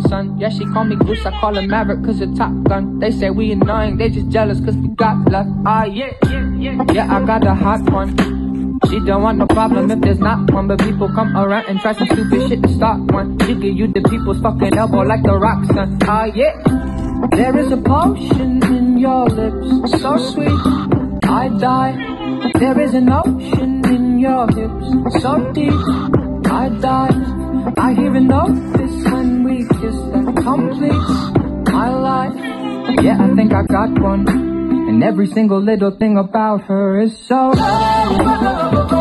son. Yeah, she call me Goose, I call her Maverick cause her Top Gun. They say we annoying, they just jealous cause we got love. Yeah, I got a hot one. She don't want no problem if there's not one, but people come around and try some stupid shit to start one. She give you the people's fucking elbow like the Rock, son. Yeah. There is a potion in your lips, so sweet, I die. There is an ocean in your hips, so deep, I die. I hear a notice when we kiss that completes my life. Yeah, I think I got one, and every single little thing about her is so